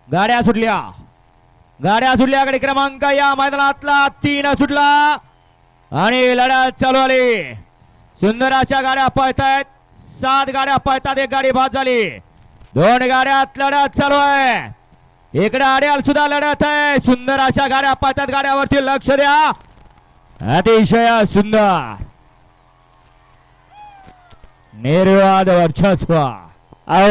गाड्या सुटल्या, गाड्या सुटल्या. गाडी क्रमांक या मैदानातला 3 सुटला आणि लढत चालू आली. सुंदर अशा गाड्या पळतायत. 7 गाड्या पळतात, 1 गाडी बाद झाली. 2 गाड्यात लढत चालू आहे. इकडे आड्याल सुद्धा लढत आहे. सुंदर अशा गाड्या पळतात. गाड्यावरती लक्ष द्या. अतिशय सुंदर निर्वाद वर्चस्व.